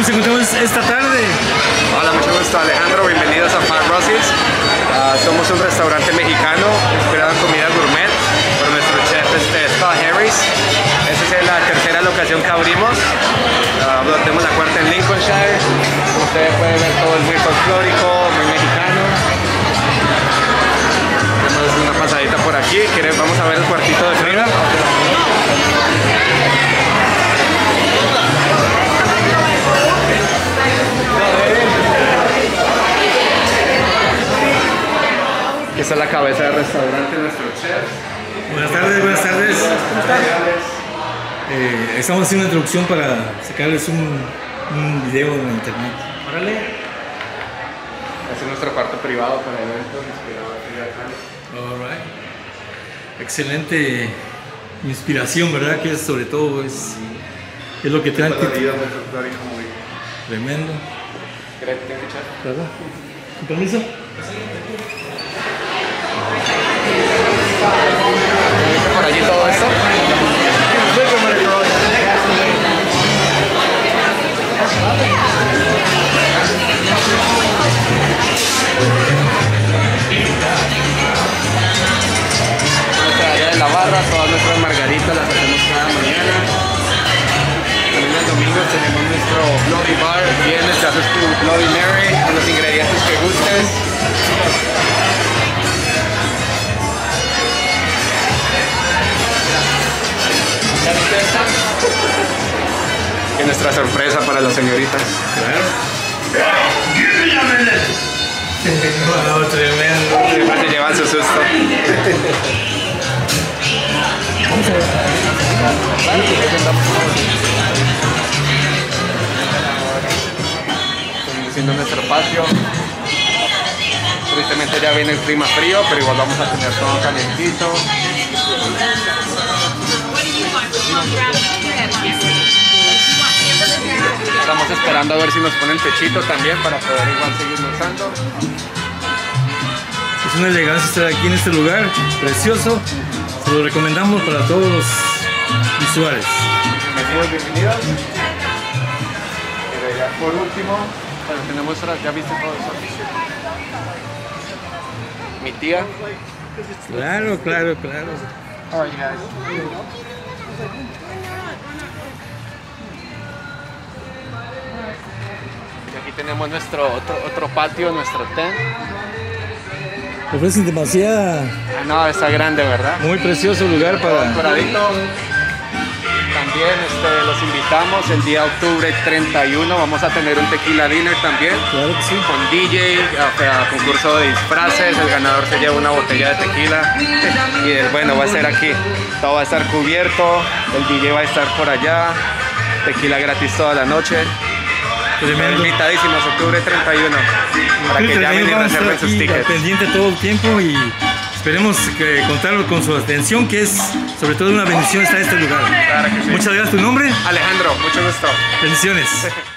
nos encontramos esta tarde? Hola, mucho gusto, Alejandro. Bienvenidos a Fat Rossi's. Somos un restaurante mexicano inspirado en comida gourmet por nuestro chef Scott Harris. Esta es la tercera locación que abrimos. Tenemos la cuarta en Lincolnshire. Como ustedes pueden ver, todo es muy folclórico, muy mexicano. Tenemos una pasadita por aquí. Vamos a ver el cuartito de Frida. Esta es la cabeza del restaurante de nuestro chef. Buenas tardes, buenas tardes. ¿Cómo están? Estamos haciendo una introducción para sacarles un video en internet. Órale. Este es nuestro cuarto privado para eventos inspirado en Frida Kahlo. Alright. Excelente inspiración, ¿verdad? Que es, sobre todo es lo que trae. Tremendo. ¿Querés escuchar? ¿Verdad? ¿Con permiso? Por allí todo esto. Nuestra área de la barra, todas nuestras margaritas las hacemos cada mañana. También los domingos tenemos nuestro Bloody Bar. Vienes, te haces tu Bloody Mary con los ingredientes que gustes. Y nuestra sorpresa para las señoritas. Claro. Wow, tremendo. Siempre se llevan su susto. Estamos haciendo nuestro patio. Tristemente ya viene el clima frío, pero igual vamos a tener todo calientito. Estamos esperando a ver si nos ponen techito también para poder igual seguir usando. Es una elegancia estar aquí en este lugar precioso. Se lo recomendamos para todos los visuales. Bienvenidos. Pero ya por último, bueno, tenemos ya viste todo eso. Mi tía. Claro, claro, claro. Alright, guys. Y aquí tenemos nuestro otro patio, nuestro tent. Ofrecen demasiada. No, está grande, ¿verdad? Muy precioso lugar para. Decoradito. También los invitamos el día octubre 31. Vamos a tener un tequila dinner también. Claro que sí. Con DJ, concurso de disfraces. El ganador se lleva una botella de tequila. Y bueno, va a ser aquí. Todo va a estar cubierto. El DJ va a estar por allá. Tequila gratis toda la noche. Tremendo. Invitadísimos, octubre 31. Para que llamen y reserven sus tickets. Pendiente todo el tiempo y esperemos contar con su atención, que es sobre todo una bendición estar en este lugar. Claro que sí. Muchas gracias. ¿Tu nombre? Alejandro, mucho gusto. Bendiciones.